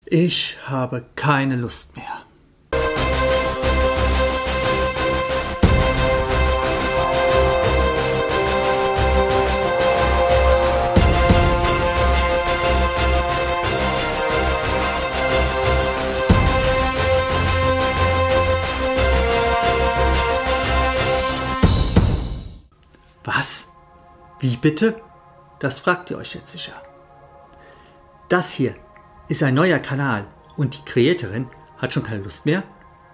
Ich habe keine Lust mehr. Was? Wie bitte? Das fragt ihr euch jetzt sicher. Das hier ist ein neuer Kanal und die Creatorin hat schon keine Lust mehr?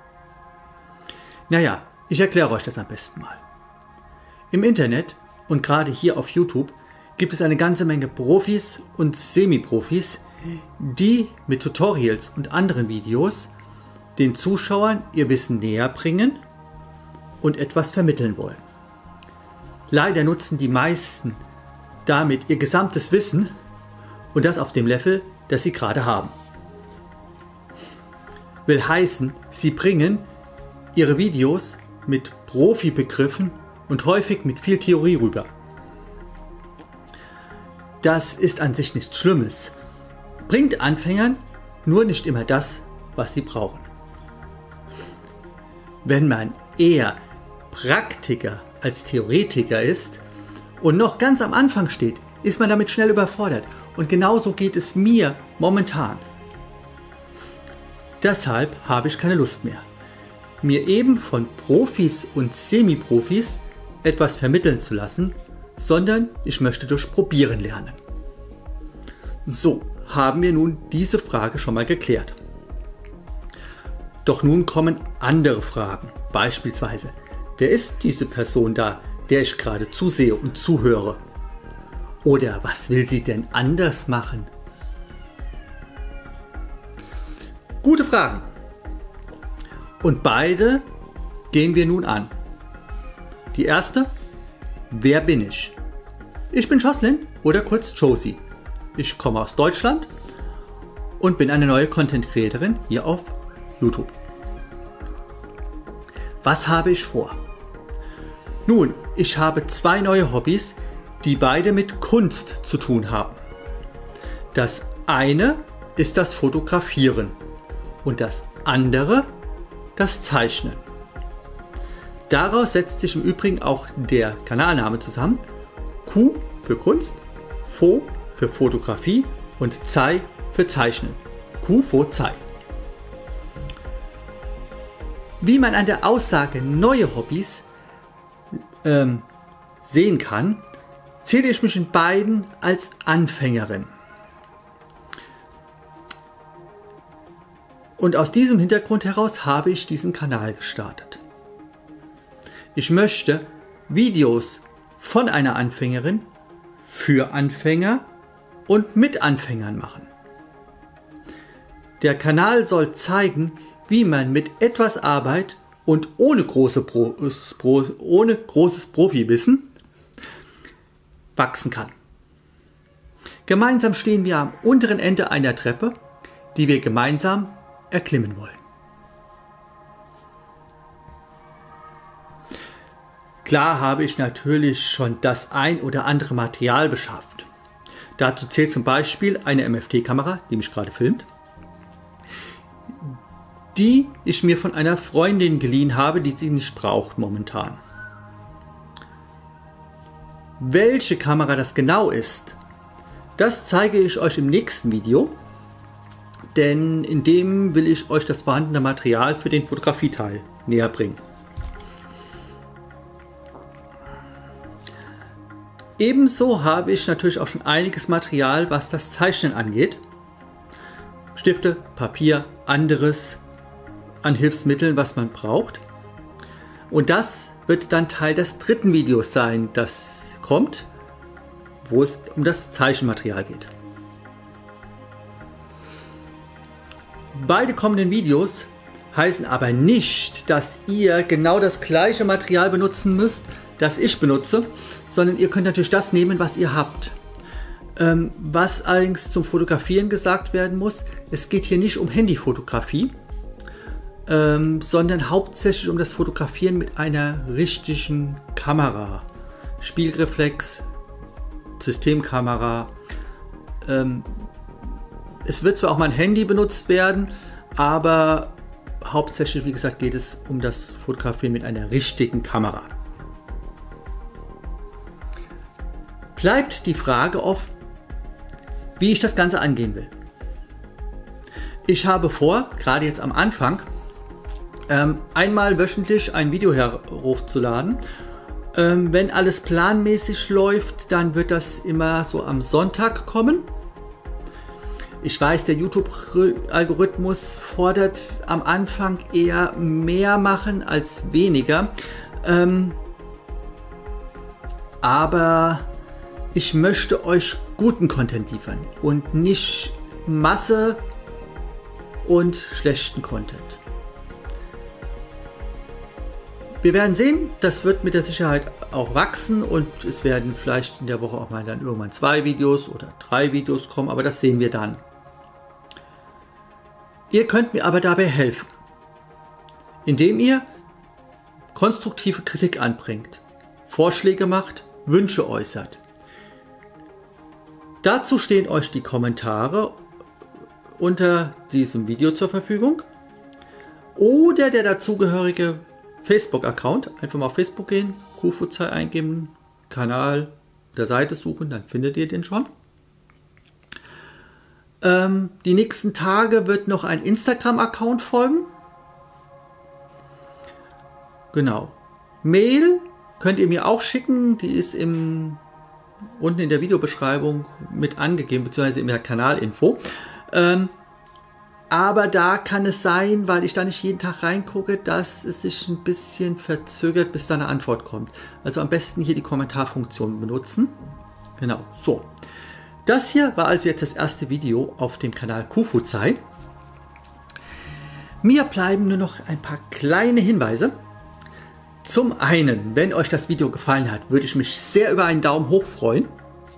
Naja, ich erkläre euch das am besten mal. Im Internet und gerade hier auf YouTube gibt es eine ganze Menge Profis und Semi-Profis, die mit Tutorials und anderen Videos den Zuschauern ihr Wissen näher bringen und etwas vermitteln wollen. Leider nutzen die meisten damit ihr gesamtes Wissen und das auf dem Level, das sie gerade haben. Will heißen, sie bringen ihre Videos mit Profi-Begriffen und häufig mit viel Theorie rüber. Das ist an sich nichts Schlimmes, bringt Anfängern nur nicht immer das, was sie brauchen. Wenn man eher Praktiker als Theoretiker ist und noch ganz am Anfang steht, ist man damit schnell überfordert. Und genauso geht es mir momentan. Deshalb habe ich keine Lust mehr, mir eben von Profis und Semi-Profis etwas vermitteln zu lassen, sondern ich möchte durch Probieren lernen. So haben wir nun diese Frage schon mal geklärt. Doch nun kommen andere Fragen, beispielsweise, wer ist diese Person da, der ich gerade zusehe und zuhöre? Oder was will sie denn anders machen? Gute Fragen. Und beide gehen wir nun an. Die erste, wer bin ich? Ich bin Jocelyn oder kurz Josie. Ich komme aus Deutschland und bin eine neue Content Creatorin hier auf YouTube. Was habe ich vor? Nun, ich habe zwei neue Hobbys, die beide mit Kunst zu tun haben. Das eine ist das Fotografieren und das andere das Zeichnen. Daraus setzt sich im Übrigen auch der Kanalname zusammen. Q für Kunst, Fo für Fotografie und Zei für Zeichnen. Q Fo Zei. Wie man an der Aussage neue Hobbys sehen kann, zähle ich mich in beiden als Anfängerin. Und aus diesem Hintergrund heraus habe ich diesen Kanal gestartet. Ich möchte Videos von einer Anfängerin für Anfänger und mit Anfängern machen. Der Kanal soll zeigen, wie man mit etwas Arbeit und ohne großes Profiwissen wachsen kann. Gemeinsam stehen wir am unteren Ende einer Treppe, die wir gemeinsam erklimmen wollen. Klar habe ich natürlich schon das ein oder andere Material beschafft. Dazu zählt zum Beispiel eine MFT-Kamera, die mich gerade filmt, die ich mir von einer Freundin geliehen habe, die sie nicht braucht momentan. Welche Kamera das genau ist, das zeige ich euch im nächsten Video, denn in dem will ich euch das vorhandene Material für den Fotografieteil näher bringen. Ebenso habe ich natürlich auch schon einiges Material, was das Zeichnen angeht. Stifte, Papier, anderes an Hilfsmitteln, was man braucht. Und das wird dann Teil des dritten Videos sein, das kommt, wo es um das Zeichenmaterial geht. Beide kommenden Videos heißen aber nicht, dass ihr genau das gleiche Material benutzen müsst, das ich benutze, sondern ihr könnt natürlich das nehmen, was ihr habt. Was allerdings zum Fotografieren gesagt werden muss, es geht hier nicht um Handyfotografie, sondern hauptsächlich um das Fotografieren mit einer richtigen Kamera. Spiegelreflex, Systemkamera, Es wird zwar auch mein Handy benutzt werden, aber hauptsächlich, wie gesagt, geht es um das Fotografieren mit einer richtigen Kamera. Bleibt die Frage offen, wie ich das Ganze angehen will. Ich habe vor, gerade jetzt am Anfang, einmal wöchentlich ein Video hochzuladen. Wenn alles planmäßig läuft, dann wird das immer so am Sonntag kommen. Ich weiß, der YouTube-Algorithmus fordert am Anfang eher mehr machen als weniger. Aber ich möchte euch guten Content liefern und nicht Masse und schlechten Content. Wir werden sehen, das wird mit der Sicherheit auch wachsen und es werden vielleicht in der Woche auch mal dann irgendwann 2 Videos oder 3 Videos kommen, aber das sehen wir dann. Ihr könnt mir aber dabei helfen, indem ihr konstruktive Kritik anbringt, Vorschläge macht, Wünsche äußert. Dazu stehen euch die Kommentare unter diesem Video zur Verfügung oder der dazugehörige Facebook-Account. Einfach mal auf Facebook gehen, Kufuzai eingeben, Kanal oder Seite suchen, dann findet ihr den schon. Die nächsten Tage wird noch ein Instagram-Account folgen. Genau. Mail könnt ihr mir auch schicken, die ist unten in der Videobeschreibung mit angegeben, beziehungsweise in der Kanalinfo. Aber da kann es sein, weil ich da nicht jeden Tag reingucke, dass es sich ein bisschen verzögert, bis da eine Antwort kommt. Also am besten hier die Kommentarfunktion benutzen. Genau, so. Das hier war also jetzt das erste Video auf dem Kanal Kufuzai. Mir bleiben nur noch ein paar kleine Hinweise. Zum einen, wenn euch das Video gefallen hat, würde ich mich sehr über einen Daumen hoch freuen.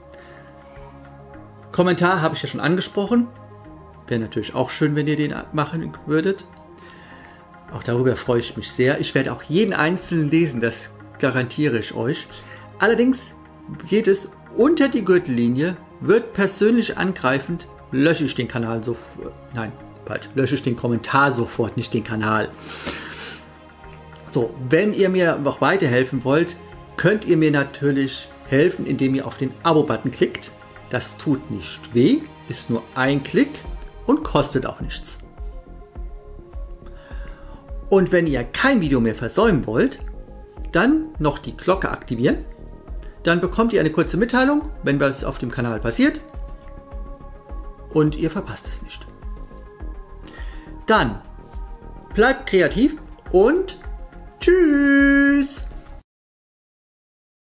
Kommentar habe ich ja schon angesprochen. Wäre natürlich auch schön, wenn ihr den machen würdet. Auch darüber freue ich mich sehr. Ich werde auch jeden einzelnen lesen, das garantiere ich euch. Allerdings geht es unter die Gürtellinie, wird persönlich angreifend, lösche ich den Kanal sofort. Nein, falsch. Lösche ich den Kommentar sofort, nicht den Kanal. So, wenn ihr mir noch weiterhelfen wollt, könnt ihr mir natürlich helfen, indem ihr auf den Abo-Button klickt. Das tut nicht weh, ist nur ein Klick und kostet auch nichts. Und wenn ihr kein Video mehr versäumen wollt, dann noch die Glocke aktivieren. Dann bekommt ihr eine kurze Mitteilung, wenn was auf dem Kanal passiert. Und ihr verpasst es nicht. Dann bleibt kreativ und tschüss!